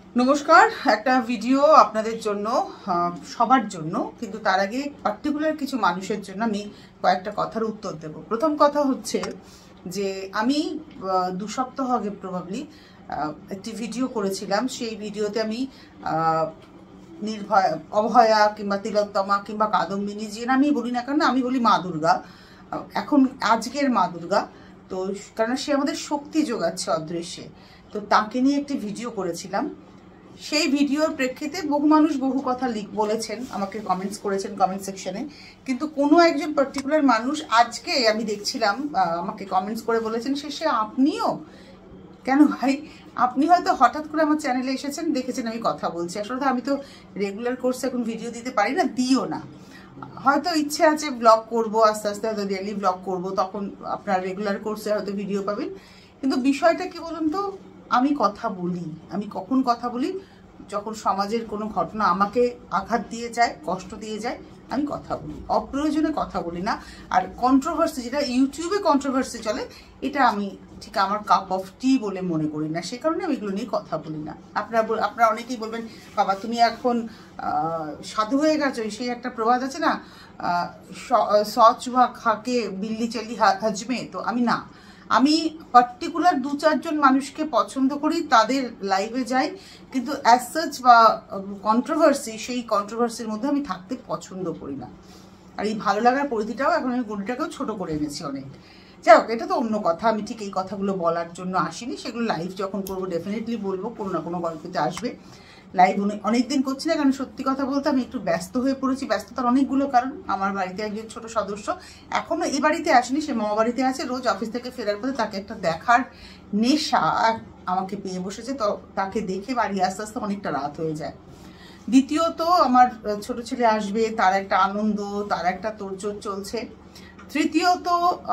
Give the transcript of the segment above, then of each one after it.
নমস্কার, একটা ভিডিও আপনাদের জন্য, সবার জন্য, কিন্তু তার আগে পার্টিকুলার কিছু মানুষের জন্য আমি কয়েকটা কথার উত্তর দেব। প্রথম কথা হচ্ছে যে আমি 2 সপ্তাহ আগে প্রবাবলি একটি ভিডিও করেছিলাম। সেই ভিডিওতে আমি নির্ভয়া, অভয়া কিংবা তিলোত্তমা কিংবা কাদম্বিনী যে নামই বলি না কেন, আমি বলি মা দুর্গা, এখন আজকের মা দুর্গা। তো কারণ সে আমাদের শক্তি যোগাচ্ছে অদৃশ্যে, তো তাকে নিয়ে একটি ভিডিও করেছিলাম। সেই ভিডিওর প্রেক্ষিতে বহু মানুষ বহু কথা বলেছেন, আমাকে কমেন্টস করেছেন কমেন্ট সেকশনে, কিন্তু কোনো একজন পার্টিকুলার মানুষ আজকে আমি দেখছিলাম আমাকে কমেন্টস করে বলেছেন, শেষে আপনিও কেন ভাই, আপনি হয়তো হঠাৎ করে আমার চ্যানেলে এসেছেন, দেখেছেন আমি কথা বলছি। আসলে আমি তো রেগুলার কোর্সে এখন ভিডিও দিতে পারি না, দিও না। হয়তো ইচ্ছে আছে ব্লগ করব, আস্তে আস্তে হয়তো ডেইলি ব্লগ করব, তখন আপনার রেগুলার কোর্সে হয়তো ভিডিও পাবেন। কিন্তু বিষয়টা কি বলুন তো, আমি কথা বলি, আমি কখন কথা বলি, যখন সমাজের কোনো ঘটনা আমাকে আঘাত দিয়ে যায়, কষ্ট দিয়ে যায়, আমি কথা বলি, অপ্রয়োজনে কথা বলি না। আর কন্ট্রোভার্সি, যেটা ইউটিউবে কন্ট্রোভার্সি চলে, এটা আমি ঠিক আমার কাপ অফ টি বলে মনে করি না, সে কারণে আমি এগুলো নিয়ে কথা বলি না। আপনারা অনেকেই বলবেন, বাবা তুমি এখন সাধু হয়ে গেছো, সেই একটা প্রবাদ আছে না, সচ বা খাকে বিল্লি চলি হজমে, তো আমি না, আমি পার্টিকুলার 2-4 জন মানুষকে পছন্দ করি, তাদের লাইভে যাই, কিন্তু অ্যাজ সাচ বা কন্ট্রোভার্সি, সেই কন্ট্রোভার্সির মধ্যে আমি থাকতে পছন্দ করি না। আর এই ভালো লাগার পরিধিটাও এখন আমি গণ্ডিটাকেও ছোট করে এনেছি অনেক। যাই হোক, এটা তো অন্য কথা, আমি ঠিক এই কথাগুলো বলার জন্য আসিনি, সেগুলো লাইভ যখন করবো ডেফিনেটলি বলবো, কোনো না কোনো গল্পতে আসবে। লাইভ অনেকদিন করছি না, কারণ সত্যি কথা বলতে আমি একটু ব্যস্ত হয়ে পড়েছি। ব্যস্ততার অনেকগুলো কারণ, আমার বাড়িতে একজন ছোট সদস্য এখনো এই বাড়িতে আসেনি, সে মামা বাড়িতে আছে, রোজ অফিস থেকে ফেরার পথে তাকে একটা দেখার নেশা আমাকে পেয়ে বসেছে, তো তাকে দেখে বাড়ি আস্তে আস্তে অনেকটা রাত হয়ে যায়। দ্বিতীয়ত, আমার ছোট ছেলে আসবে, তার একটা আনন্দ, তার একটা তোড়জোড় চলছে। তৃতীয়ত,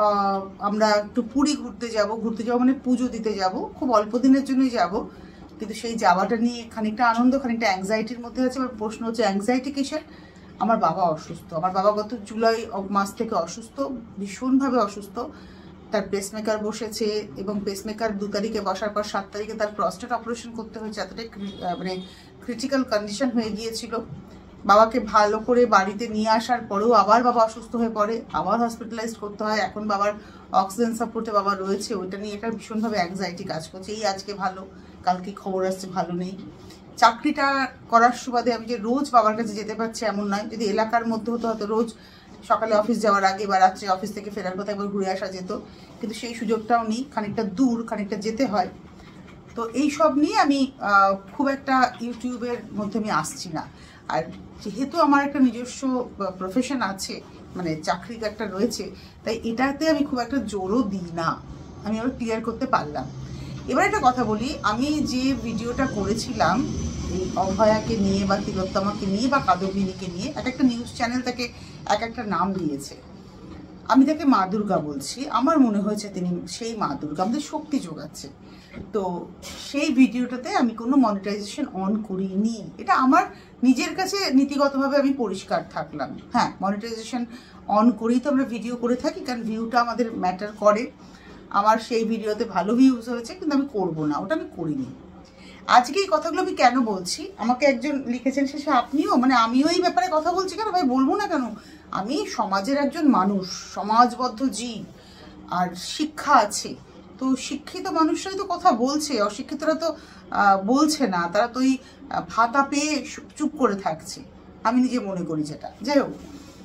আমরা একটু পুরী ঘুরতে যাব মানে পুজো দিতে যাব, খুব অল্প দিনের জন্যই যাব, কিন্তু সেই যাওয়াটা নিয়ে খানিকটা আনন্দ, খানিকটা অ্যাংজাইটির মধ্যে আছে। এবার প্রশ্ন হচ্ছে অ্যাংজাইটি কিসের? আমার বাবা অসুস্থ, আমার বাবা গত জুলাই মাস থেকে অসুস্থ, ভীষণভাবে অসুস্থ। তার পেসমেকার বসেছে, এবং পেসমেকার 2 তারিখে বসার পর 7 তারিখে তার প্রস্টেট অপারেশন করতে হয়েছে, এতটাই মানে ক্রিটিক্যাল কন্ডিশন হয়ে গিয়েছিল। বাবাকে ভালো করে বাড়িতে নিয়ে আসার পরেও আবার বাবা অসুস্থ হয়ে পড়ে, আবার হসপিটালাইজড করতে হয়। এখন বাবার অক্সিজেন সাপোর্টে বাবা রয়েছে, ওইটা নিয়ে এটা ভীষণভাবে অ্যাংজাইটি কাজ করছে। এই আজকে ভালো, কালকে খবর আসছে ভালো নেই। চাকরিটা করার সুবাদে আমি যে রোজ বাবার কাছে যেতে পারছি এমন নয়, যদি এলাকার মধ্যে হতো হয়তো রোজ সকালে অফিস যাওয়ার আগে বা রাত্রে অফিস থেকে ফেরার কথা একবার ঘুরে আসা যেত, কিন্তু সেই সুযোগটাও নেই, খানিকটা দূর, খানিকটা যেতে হয়। তো এই সব নিয়ে আমি খুব একটা ইউটিউবের মধ্যে আমি আসছি না। আর যেহেতু আমার একটা নিজস্ব প্রফেশন আছে, মানে চাকরি একটা রয়েছে, তাই এটাতে আমি খুব একটা জোরও দিই না। আমি আবার ক্লিয়ার করতে পারলাম। এবার একটা কথা বলি, আমি যে ভিডিওটা করেছিলাম এই অভয়াকে নিয়ে বা তিলোত্তমাকে নিয়ে বা কাদম্বিনীকে নিয়ে, এক একটা নিউজ চ্যানেল তাকে এক একটা নাম দিয়েছে। আমি তাকে মা দুর্গা বলছি, আমার মনে হয়েছে তিনি সেই মা দুর্গা, আমাদের শক্তি যোগাচ্ছে। তো সেই ভিডিওটাতে আমি কোনো মনিটাইজেশন অন করিনি, এটা আমার নিজের কাছে নীতিগতভাবে আমি পরিষ্কার থাকলাম। হ্যাঁ, মনিটাইজেশন অন করেই তো আমরা ভিডিও করে থাকি, কারণ ভিউটা আমাদের ম্যাটার করে। আমার সেই ভিডিওতে ভালো ভিউজ হয়েছে, কিন্তু আমি করবো না, ওটা আমি করিনি। আজকে এই কথাগুলো আমি কেন বলছি, আমাকে একজন লিখেছেন, শেষে আপনিও, মানে আমিও এই ব্যাপারে কথা বলছি কেন ভাই, বলবো না কেন? আমি সমাজের একজন মানুষ, সমাজবদ্ধ জীব, আর শিক্ষা আছে, তো শিক্ষিত মানুষরাই তো কথা বলছে, অশিক্ষিতরা তো বলছে না, তারা তো ওই ভাতা পেয়ে চুপ করে থাকছে, আমি নিজে মনে করি যেটা। যাই হোক,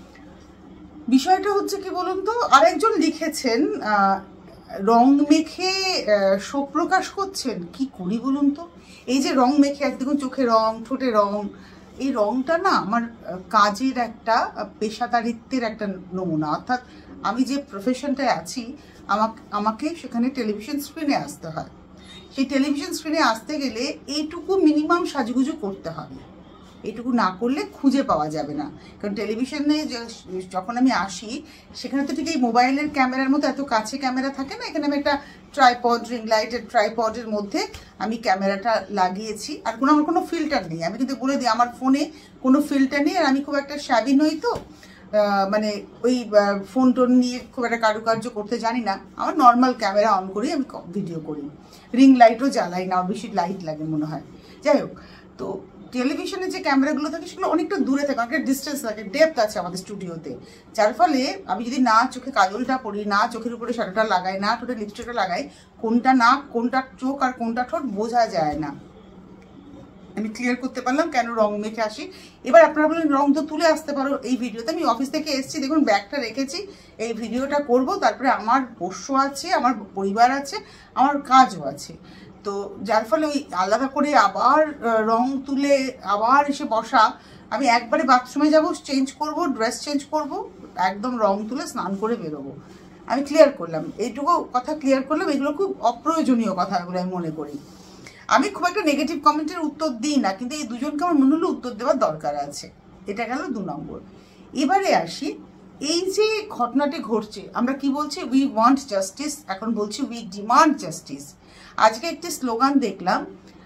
বিষয়টা হচ্ছে কি বলুন তো, আরেকজন লিখেছেন রং মেখে শোক প্রকাশ করছেন, কি করি বলুন তো? এই যে রং মেখে, একদিন চোখে রং, ঠোঁটে রং, এই রংটা না আমার কাজের একটা পেশাদারিত্বের একটা নমুনা। অর্থাৎ আমি যে প্রফেশনটায় আছি, আমাকে সেখানে টেলিভিশন স্ক্রিনে আসতে হয়। সেই টেলিভিশন স্ক্রিনে আসতে গেলে এইটুকু মিনিমাম সাজগুজু করতে হবে, এইটুকু না করলে খুঁজে পাওয়া যাবে না। কারণ টেলিভিশনে যখন আমি আসি, সেখানে তো ঠিক এই মোবাইলের ক্যামেরার মতো এত কাছে ক্যামেরা থাকে না, এখানে আমি একটা ট্রাইপড, রিং লাইটের ট্রাইপডের মধ্যে আমি ক্যামেরাটা লাগিয়েছি, আর আমার কোনো ফিল্টার নেই। আমি কিন্তু বলে দিই, আমার ফোনে কোনো ফিল্টার নেই, আর আমি খুব একটা শ্যাবি নই, তো মানে ওই ফোন টোন নিয়ে খুব একটা কারুকার্য করতে জানি না। আমার নর্মাল ক্যামেরা অন করেই আমি ভিডিও করি, রিং লাইটও জ্বালাই না, বেশি লাইট লাগে মনে হয়। যাই হোক, তো টেলিভিশনে যে ক্যামেরাগুলো থাকে সেগুলো অনেকটা দূরে থাকে, অনেকটা ডিস্টেন্স থাকে, ডেপথ আছে আমাদের স্টুডিওতে, যার ফলে আমি যদি না চোখে কাজলটা পরি, না চোখের উপরে শ্যাডোটা লাগাই, না ঠোঁটে লিপস্টিকটা লাগাই, কোনটা নাক কোনটা চোখ আর কোনটা ঠোঁট বোঝা যায় না। আমি ক্লিয়ার করতে পারলাম কেন রং মেখে আসি। এবার আপনারা বলেন রং তো তুলে আসতে পারো এই ভিডিওতে। আমি অফিস থেকে এসেছি, দেখুন ব্যাগটা রেখেছি, এই ভিডিওটা করব, তারপরে আমার পোষ্য আছে, আমার পরিবার আছে, আমার কাজও আছে। তো যার ফলে ওই আলাদা করে আবার রং তুলে আবার এসে বসা, আমি একবারে বাথরুমে যাব, চেঞ্জ করব, ড্রেস চেঞ্জ করব, একদম রং তুলে স্নান করে বেরোবো। আমি ক্লিয়ার করলাম, এইটুকু কথা ক্লিয়ার করলাম। এগুলো খুব অপ্রয়োজনীয় কথাগুলো আমি মনে করি। আমি খুব একটা নেগেটিভ কমেন্টের উত্তর দিই না, কিন্তু এই দুজনকে আমার মনে হলো উত্তর দেওয়ার দরকার আছে। এটা গেল 2 নম্বর। এবারে আসি, এই যে ঘটনাটি ঘটছে, আমরা কি বলছি? উই ওয়ান্ট জাস্টিস, এখন বলছি উই ডিমান্ড জাস্টিস। আজকে একটি স্লোগান দেখলাম,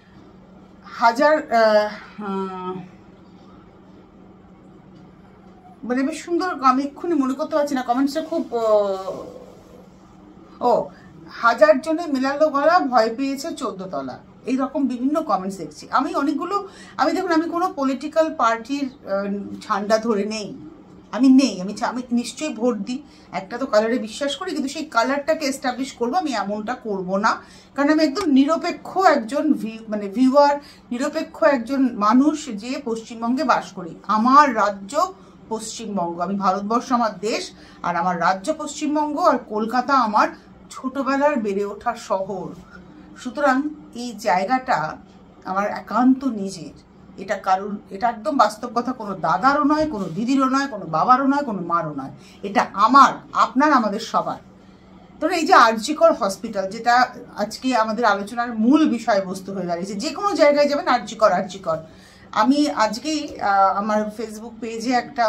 মানে বেশ সুন্দর, আমি এক্ষুনি মনে করতে পারছি না, কমেন্টসটা খুব 1000 জনে মেলালো গলা, ভয় পেয়েছে 14 তলা, এইরকম বিভিন্ন কমেন্টস দেখছি আমি অনেকগুলো। আমি দেখুন, আমি কোনো পলিটিক্যাল পার্টির ঝান্ডা ধরে নেই, আমি নিশ্চয়ই ভোট দিই, একটা তো কালারে বিশ্বাস করি, কিন্তু সেই কালারটাকে এস্টাবলিশ করবো আমি এমনটা করব না, কারণ আমি একদম নিরপেক্ষ একজন ভিউয়ার, নিরপেক্ষ একজন মানুষ যে পশ্চিমবঙ্গে বাস করি। আমার রাজ্য পশ্চিমবঙ্গ, আমি ভারতবর্ষ আমার দেশ, আর আমার রাজ্য পশ্চিমবঙ্গ, আর কলকাতা আমার ছোটবেলার বেড়ে ওঠা শহর। সুতরাং এই জায়গাটা আমার একান্ত নিজের, এটা কারুর, এটা একদম বাস্তব কথা, কোনো দাদারও নয়, কোনো দিদিরও নয়, কোনো বাবারও নয়, কোনো মারও নয়, এটা আমার, আপনার, আমাদের সবার। ধরুন এই যে আরজিকর হসপিটাল, যেটা আজকে আমাদের আলোচনার মূল বিষয়বস্তু হয়ে দাঁড়িয়েছে, যে কোনো জায়গায় যাবেন আরজিকর। আমি আজকেই আমার ফেসবুক পেজে একটা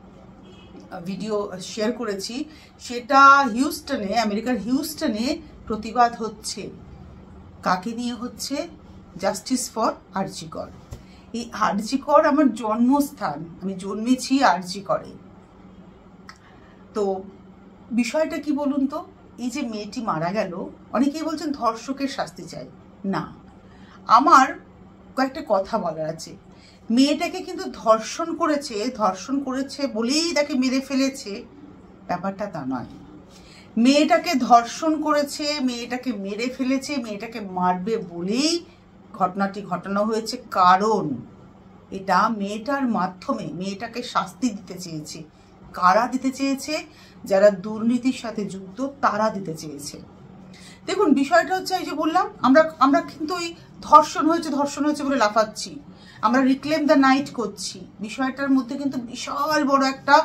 ভিডিও শেয়ার করেছি, সেটা হিউস্টনে, আমেরিকার হিউস্টনে প্রতিবাদ হচ্ছে। কাকে নিয়ে হচ্ছে? Justice for RG Kar. এই আরজিকর আমার জন্মস্থান, আমি জন্মেছি আরজিকরে। তো বিষয়টা কি বলুন তো, এই যে মেয়েটি মারা গেল, অনেকেই বলছেন ধর্ষকের শাস্তি চাই। না, আমার কয়েকটা কথা বলার আছে। মেয়েটাকে কিন্তু ধর্ষণ করেছে বলেই তাকে মেরে ফেলেছে, ব্যাপারটা তা নয়। মেয়েটাকে ধর্ষণ করেছে, মেয়েটাকে মেরে ফেলেছে, মেয়েটাকে মারবে বলেই ঘটনাটি ঘটানো হয়েছে, কারণ এটা মেয়েটার মাধ্যমে মেয়েটাকে শাস্তি দিতে চেয়েছে। কারা দিতে চেয়েছে? যারা দুর্নীতির সাথে যুক্ত, তারা দিতে চেয়েছে। দেখুন বিষয়টা হচ্ছে, এই যে বললাম, আমরা কিন্তু ওই ধর্ষণ হয়েছে বলে লাফাচ্ছি, আমরা রিক্লেম দ্য নাইট করছি। বিষয়টার মধ্যে কিন্তু বিশাল বড় একটা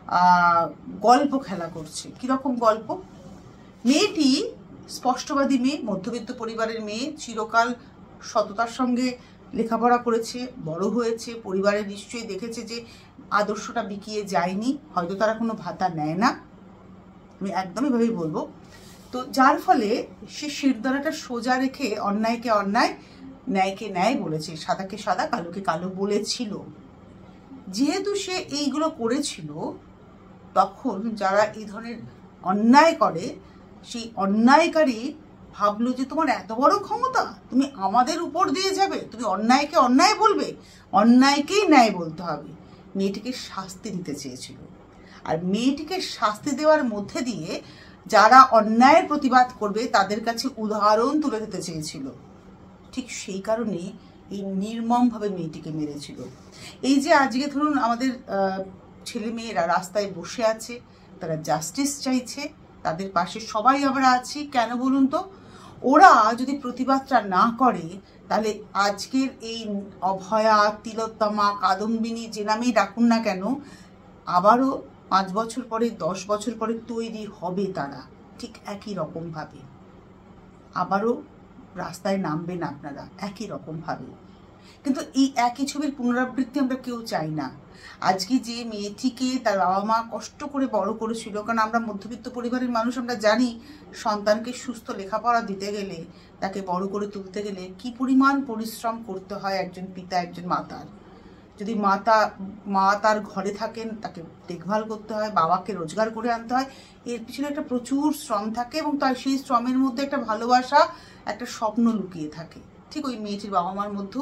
গল্প খেলা করছে। কিরকম গল্প? মেয়েটি স্পষ্টবাদী মেয়ে, মধ্যবিত্ত পরিবারের মেয়ে, চিরকাল সততার সঙ্গে লেখাপড়া করেছে, বড় হয়েছে, পরিবারে নিশ্চয়ই দেখেছে যে আদর্শটা বিকিয়ে যায়নি, হয়তো তারা কোনো ভাতা নেয় না, আমি একদমই ভাবেই বলবো। তো যার ফলে সে শিরদাঁড়াটা সোজা রেখে অন্যায়কে অন্যায়, ন্যায়কে ন্যায় বলেছে, সাদাকে সাদা, কালোকে কালো বলেছিল। যেহেতু সে এইগুলো করেছিল, তখন যারা এই ধরনের অন্যায় করে, সেই অন্যায়কারী ভাবলো যে তোমার এত বড় ক্ষমতা, তুমি আমাদের উপর দিয়ে যাবে, তুমি অন্যায়কে অন্যায় বলবে, অন্যায়কেই ন্যায় বলতে হবে। মেয়েটিকে শাস্তি দিতে চেয়েছিল, আর মেয়েটিকে শাস্তি দেওয়ার মধ্যে দিয়ে যারা অন্যায়ের প্রতিবাদ করবে তাদের কাছে উদাহরণ তুলে দিতে চেয়েছিল। ঠিক সেই কারণে এই নির্মমভাবে মেয়েটিকে মেরেছিল। এই যে আজকে ধরুন আমাদের ছেলে মেয়েরা রাস্তায় বসে আছে, তারা জাস্টিস চাইছে, তাদের পাশে সবাই আমরা আছি। কেন বলুন তো? ওরা যদি প্রতিবাদটা না করে, তাহলে আজকের এই অভয়া, তিলোত্তমা, কাদম্বিনী, যে নামেই ডাকুন না কেন, আবারও 5 বছর পরে, 10 বছর পরে তৈরি হবে তারা ঠিক একই রকমভাবে, আবারও রাস্তায় নামবেন আপনারা একই রকমভাবে। কিন্তু এই একই ছবির পুনরাবৃত্তি আমরা কেউ চাই না। আজকে যে মেয়েটিকে তার বাবা মা কষ্ট করে বড় করেছিল, কারণ আমরা মধ্যবিত্ত পরিবারের মানুষ, আমরা জানি সন্তানকে সুস্থ লেখাপড়া দিতে গেলে, তাকে বড় করে তুলতে গেলে কি পরিমাণ পরিশ্রম করতে হয় একজন পিতা, একজন মাতার। যদি মা তার ঘরে থাকেন, তাকে দেখভাল করতে হয়, বাবাকে রোজগার করে আনতে হয়, এর পিছনে একটা প্রচুর শ্রম থাকে, এবং তার সেই শ্রমের মধ্যে একটা ভালোবাসা, একটা স্বপ্ন লুকিয়ে থাকে। ঠিক ওই মেয়েটির বাবা মার মধ্যেও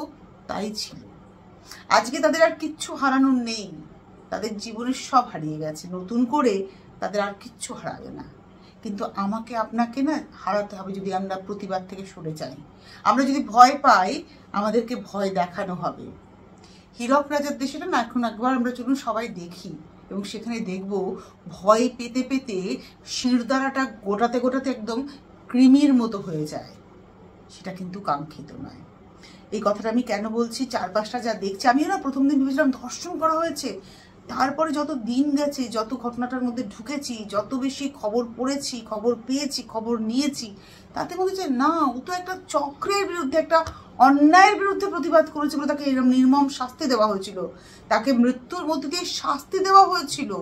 তাই ছিল। আজকে তাদের আর কিচ্ছু হারানোর নেই, তাদের জীবনের সব হারিয়ে গেছে, নতুন করে তাদের আর কিচ্ছু হারাবে না। কিন্তু আমাকে আপনাকে না হারাতে হবে যদি আমরা প্রতিবাদ থেকে সরে যাই। আমরা যদি ভয় পাই, আমাদেরকে ভয় দেখানো হবে। হীরক রাজার দেশেটা না এখন একবার আমরা চলুন সবাই দেখি, এবং সেখানে দেখব ভয় পেতে পেতে শিরদাঁড়াটা গোটাতে গোটাতে একদম কৃমির মতো হয়ে যায়। সেটা কিন্তু কাঙ্ক্ষিত নয়। এই কথাটা আমি কেন বলছি, চারপাশটা যা দেখছি, আমিও না প্রথম দিন ভেবেছিলাম ধর্ষণ করা হয়েছে, তারপরে যত দিন গেছে, যত ঘটনাটার মধ্যে ঢুকেছি, যত বেশি খবর পড়েছি, খবর পেয়েছি, খবর নিয়েছি, তাতে মনে হচ্ছে না, ও তো একটা চক্রের বিরুদ্ধে, একটা অন্যায়ের বিরুদ্ধে প্রতিবাদ করেছিল, তাকে এরকম নির্মম শাস্তি দেওয়া হয়েছিল, তাকে মৃত্যুর মধ্যে দিয়ে শাস্তি দেওয়া হয়েছিল।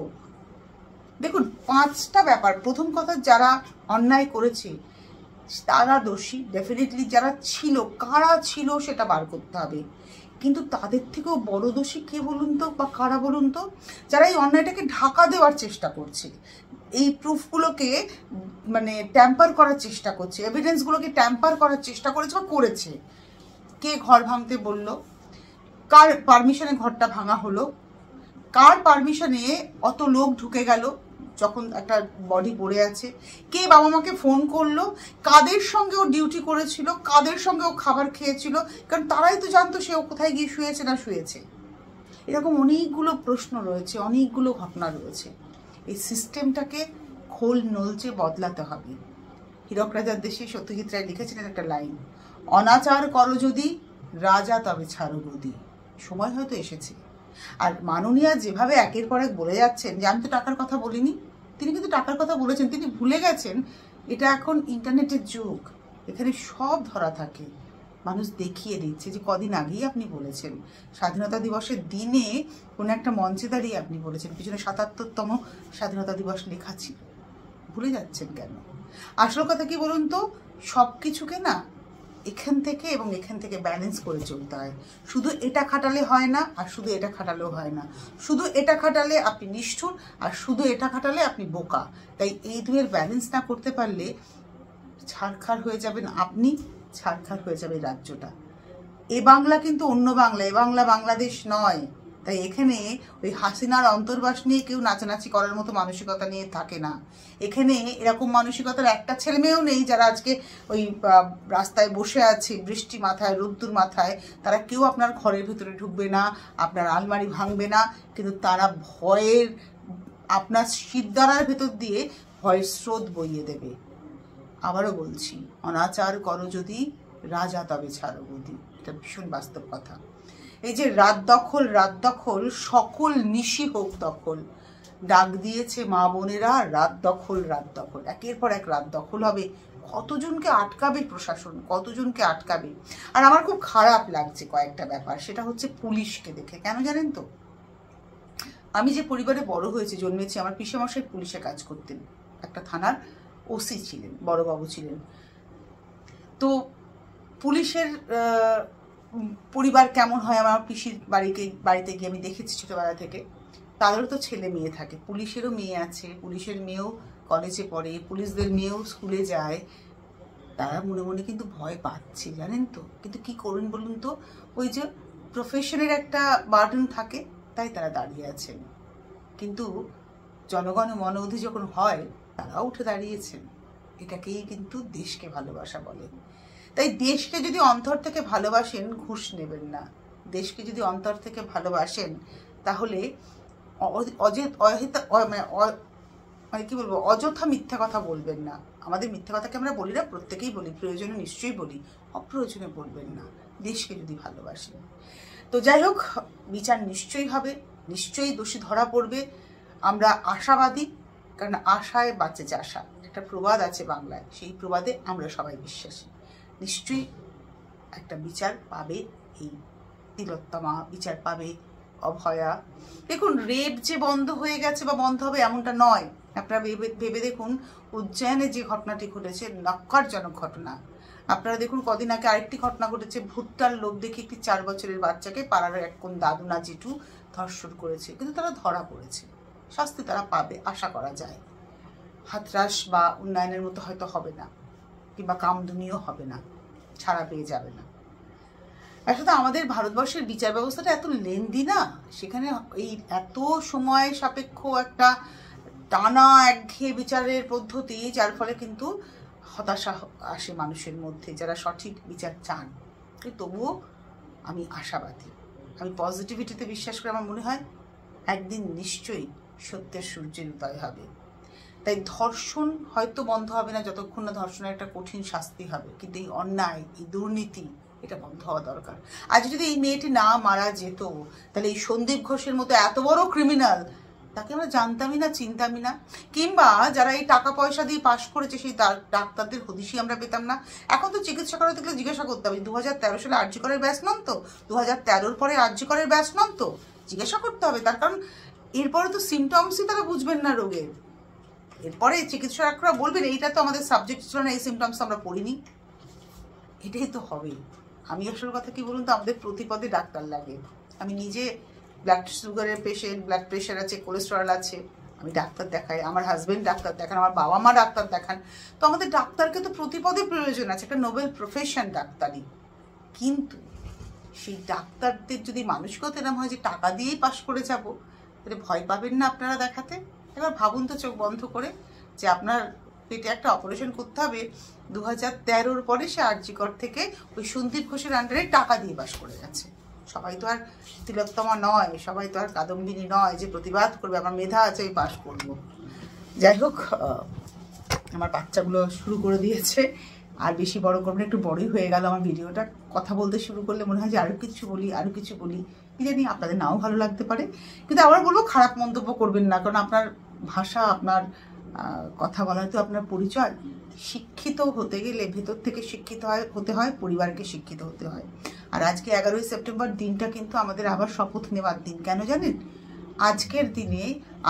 দেখুন, 5টা ব্যাপার। প্রথম কথা, যারা অন্যায় করেছে তারা দোষী ডেফিনেটলি, যারা ছিল, কারা ছিল সেটা বার করতে হবে। কিন্তু তাদের থেকেও বড় দোষী কে বলুন তো, বা কারা বলুন তো? যারা এই অন্যায়টাকে ঢাকা দেওয়ার চেষ্টা করছে, এই প্রুফগুলোকে মানে ট্যাম্পার করার চেষ্টা করছে, এভিডেন্সগুলোকে ট্যাম্পার করার চেষ্টা করেছে বা করেছে। কে ঘর ভাঙতে বলল? কার পারমিশনে ঘরটা ভাঙা হলো? কার পারমিশনে অত লোক ঢুকে গেল যখন একটা বডি পড়ে আছে? কে বাবা মাকে ফোন করলো? কাদের সঙ্গে ও ডিউটি করেছিল? কাদের সঙ্গে ও খাবার খেয়েছিল? কারণ তারাই তো জানতো সে ও কোথায় গিয়ে শুয়েছে না শুয়েছে। এরকম অনেকগুলো প্রশ্ন রয়েছে, অনেকগুলো ঘটনা রয়েছে। এই সিস্টেমটাকে খোল নলচে বদলাতে হবে। হীরক রাজার দেশে সত্যজিৎ রায় লিখেছিলেন একটা লাইন, অনাচার করো যদি রাজা তবে ছাড়ো গদি। সময় হয়তো এসেছে। আর মাননীয়া যেভাবে একের পর এক বলে যাচ্ছেন যে আমি তো টাকার কথা বলিনি, তিনি কিন্তু টাকার কথা বলেছেন, তিনি ভুলে গেছেন এটা এখন ইন্টারনেটের যুগ, এখানে সব ধরা থাকে। মানুষ দেখিয়ে দিচ্ছে। যে কদিন আগেই আপনি বলেছেন স্বাধীনতা দিবসের দিনে কোনো একটা মঞ্চে দাঁড়িয়ে আপনি বলেছেন পিছনে 77তম স্বাধীনতা দিবস লেখা ছিল। ভুলে যাচ্ছেন কেন? আসল কথা কি বলুন তো, সব কিছুকে না এখান থেকে এবং এখান থেকে ব্যালেন্স করে চলতে হয়। শুধু এটা খাটালে হয় না, আর শুধু এটা খাটালেও হয় না। শুধু এটা খাটালে আপনি নিষ্ঠুর, আর শুধু এটা খাটালে আপনি বোকা। তাই এই দুয়ের ব্যালেন্স না করতে পারলে ছাড়খাড় হয়ে যাবেন আপনি, ছাড়খাড় হয়ে যাবে রাজ্যটা। এ বাংলা কিন্তু অন্য বাংলা, এ বাংলা বাংলাদেশ নয়। তাই এখানে ওই হাসিনার অন্তর্বাস নিয়ে কেউ নাচানাচি করার মতো মানসিকতা নিয়ে থাকে না। এখানে এরকম মানসিকতার একটা ছেলে মেয়েও নেই যারা আজকে ওই রাস্তায় বসে আছে বৃষ্টি মাথায়, রোদ্দুর মাথায়। তারা কেউ আপনার ঘরের ভেতরে ঢুকবে না, আপনার আলমারি ভাঙবে না, কিন্তু তারা ভয়ের আপনার শিরদাঁড়ার ভেতর দিয়ে ভয়ের স্রোত বইয়ে দেবে। আবারও বলছি, অনাচার করো যদি রাজা তবে ছাড়ো গদি। এটা ভীষণ বাস্তব কথা। এই যে রাত দখল, সকল নিশি হোক দখল, ডাক দিয়েছে মা বোনেরা, রাত দখল, একের পর এক রাত দখল হবে। কতজনকে আটকাবে প্রশাসন, কতজনকে আটকাবে? আর আমার খুব খারাপ লাগছে কয়েকটা ব্যাপার, সেটা হচ্ছে পুলিশকে দেখে। কেন জানেন তো? আমি যে পরিবারে বড় হয়েছি, জন্মেছি, আমার পিসেমশাই পুলিশে কাজ করতেন, একটা থানার ওসি ছিলেন, বড়বাবু ছিলেন। তো পুলিশের পরিবার কেমন হয় আমার পিসির বাড়িতে গিয়ে আমি দেখেছি ছোটবেলা থেকে। তাদেরও তো ছেলে মেয়ে থাকে, পুলিশেরও মেয়ে আছে, পুলিশের মেয়েও কলেজে পড়ে, পুলিশদের মেয়েও স্কুলে যায়। তারা মনে মনে কিন্তু ভয় পাচ্ছে, জানেন তো। কিন্তু কি করুন বলুন তো, ওই যে প্রফেশনের একটা বার্ডেন থাকে, তাই তারা দাঁড়িয়ে আছেন। কিন্তু জনগণ মনোধি যখন হয়, তারাও উঠে দাঁড়িয়েছেন। এটাকেই কিন্তু দেশকে ভালোবাসা বলে। তাই দেশকে যদি অন্তর থেকে ভালোবাসেন, ঘুষ নেবেন না। দেশকে যদি অন্তর থেকে ভালোবাসেন, তাহলে অযথা মিথ্যা কথা বলবেন না। আমাদের মিথ্যা কথাকে আমরা বলি না, প্রত্যেকেই বলি, প্রয়োজনে নিশ্চয়ই বলি, অপ্রয়োজনে বলবেন না দেশকে যদি ভালোবাসেন। তো যাই হোক, বিচার নিশ্চয়ই হবে, নিশ্চয়ই দোষী ধরা পড়বে। আমরা আশাবাদী, কারণ আশায় বাঁচে চাষা, একটা প্রবাদ আছে বাংলায়, সেই প্রবাদে আমরা সবাই বিশ্বাসী। নিশ্চয়ই একটা বিচার পাবে এই তিলোত্তমা, বিচার পাবে অভয়া। দেখুন, রেপ যে বন্ধ হয়ে গেছে বা বন্ধ হবে এমনটা নয়। আপনারা ভেবে দেখুন, উজ্জয়নে যে ঘটনাটি ঘটেছে, নক্কারজনক ঘটনা। আপনারা দেখুন, কদিন আগে আরেকটি ঘটনা ঘটেছে, ভুট্টার লোভ দেখে একটি 4 বছরের বাচ্চাকে পাড়ার এক কোন দাদু না জেঠু ধর্ষণ করেছে, কিন্তু তারা ধরা পড়েছে, শাস্তি তারা পাবে, আশা করা যায়। হাতরাস বা উন্নয়নের মতো হয়তো হবে না, কিংবা কামদুনিও হবে না, ছাড়া পেয়ে যাবে না। আসলে আমাদের ভারতবর্ষের বিচার ব্যবস্থাটা এত লেন্দি না, সেখানে এই এত সময় সাপেক্ষ একটা টানা একঘেয়ে বিচারের পদ্ধতি, যার ফলে কিন্তু হতাশা আসে মানুষের মধ্যে যারা সঠিক বিচার চান। কিন্তু তবুও আমি আশাবাদী, আমি পজিটিভিটিতে বিশ্বাস করি। আমার মনে হয় একদিন নিশ্চয়ই সত্যের সূর্যের উদয় হবে। তাই ধর্ষণ হয়তো বন্ধ হবে না যতক্ষণ না ধর্ষণের একটা কঠিন শাস্তি হবে, কিন্তু এই অন্যায়, এই দুর্নীতি, এটা বন্ধ হওয়া দরকার। আজ যদি এই মেয়েটি না মারা যেত, তাহলে এই সন্দীপ ঘোষের মতো এত বড় ক্রিমিনাল, তাকে আমরা জানতামই না, চিনতামই না। কিংবা যারা এই টাকা পয়সা দিয়ে পাশ করেছে সেই ডাক্তারদের হদিশই আমরা পেতাম না। এখন তো চিকিৎসা করাতে গেলে জিজ্ঞাসা করতে হবে 2013 সালে আরজি করের ব্যাচ নন তো, 2013 পরে আরজি করের ব্যাচ নন তো, জিজ্ঞাসা করতে হবে। তার কারণ এরপরে তো সিমটমসই তারা বুঝবেন না রোগের, এরপরে চিকিৎসকরা বলবেন এইটা তো আমাদের সাবজেক্ট ছিল না, এই সিমটমস আমরা পড়িনি। এটাই তো হবে। আমি আসল কথা কি বলুন তো, আমাদের প্রতিপদে ডাক্তার লাগে। আমি নিজে ব্লাড সুগারের পেশেন্ট, ব্লাড প্রেশার আছে, কোলেস্টেরল আছে, আমি ডাক্তার দেখাই, আমার হাজবেন্ড ডাক্তার দেখান, আমার বাবা মা ডাক্তার দেখান। তো আমাদের ডাক্তারকে তো প্রতিপদে প্রয়োজন আছে, একটা নোবেল প্রফেশন ডাক্তারি। কিন্তু সেই ডাক্তারদের যদি মানসিকতা এরকম হয় যে টাকা দিয়েই পাশ করে যাব, তাহলে ভয় পাবেন না আপনারা দেখাতে? এবার ভাবুন তো চোখ বন্ধ করে, যে আপনার পেটে একটা অপারেশন করতে হবে, 2013 পরে সে আরজি কর থেকে ওই সন্দীপ ঘোষের আন্ডারে টাকা দিয়ে পাশ করে গেছে। সবাই তো আর তিলোত্তমা নয়, সবাই তো আর কাদম্বিনী নয় যে প্রতিবাদ করবে আমার মেধা আছে আমি পাশ করবো। যাই হোক, আমার বাচ্চাগুলো শুরু করে দিয়েছে, আর বেশি বড় করবেন, একটু বড়ই হয়ে গেল আমার ভিডিওটা। কথা বলতে শুরু করলে মনে হয় যে আরও কিছু বলি, আরও কিছু বলি, কি জানি আপনাদের নাও ভালো লাগতে পারে। কিন্তু আবার বলবো, খারাপ মন্তব্য করবেন না, কারণ আপনার ভাষা, আপনার কথা বলা তো আপনার পরিচয়। শিক্ষিত হতে গেলে ভেতর থেকে শিক্ষিত হতে হয়, পরিবারকে শিক্ষিত হতে হয়। আর আজকে 11ই সেপ্টেম্বর দিনটা কিন্তু আমাদের আবার শপথ নেওয়ার দিন। কেন জানেন? আজকের দিনে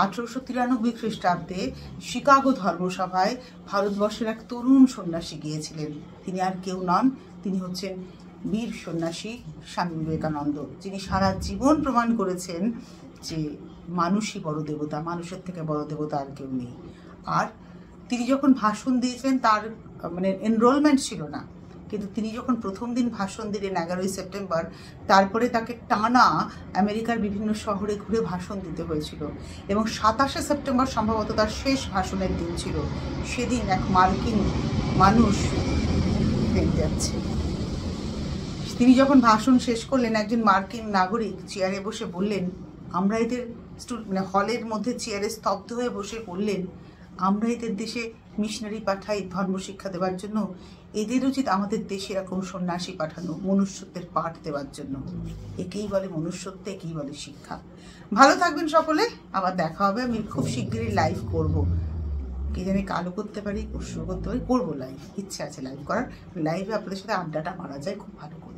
1893 খ্রিস্টাব্দে শিকাগো ধর্মসভায় ভারতবর্ষের এক তরুণ সন্ন্যাসী গিয়েছিলেন। তিনি আর কেউ নন, তিনি হচ্ছেন বীর সন্ন্যাসী স্বামী বিবেকানন্দ, যিনি সারা জীবন প্রমাণ করেছেন যে মানুষই বড় দেবতা, মানুষের থেকে বড় দেবতা আর কেউ নেই। আর তিনি যখন ভাষণ দিয়েছিলেন, তার মানে এনরোলমেন্ট ছিল না, কিন্তু তিনি যখন প্রথম দিন ভাষণ দিলেন 11ই সেপ্টেম্বর, তারপরে তাকে টানা আমেরিকার বিভিন্ন শহরে ঘুরে ভাষণ দিতে হয়েছিল। এবং 27শে সেপ্টেম্বর সম্ভবত তার শেষ ভাষণের দিন ছিল। সেদিন এক মার্কিন মানুষ দেখতে যাচ্ছে। তিনি যখন ভাষণ শেষ করলেন, একজন মার্কিন নাগরিক চেয়ারে বসে বললেন, আমরা এদের মানে হলের মধ্যে চেয়ারে স্তব্ধ হয়ে বসে বললেন, আমরা এদের দেশে মিশনারি পাঠাই ধর্ম শিক্ষা দেওয়ার জন্য, এদের উচিত আমাদের দেশে এরকম সন্ন্যাসী পাঠানো মনুষ্যত্বের পাঠ দেওয়ার জন্য। একেই বলে মনুষ্যত্ব, একেই বলে শিক্ষা। ভালো থাকবেন সকলে, আবার দেখা হবে। আমি খুব শিগগিরই লাইভ করব, কি জানি কালও করতে পারি, পরশু করতে পারি, করবো লাইভ, ইচ্ছে আছে লাইভ করার। লাইভে আপনাদের সাথে আড্ডাটা মারা যায় খুব ভালো করে।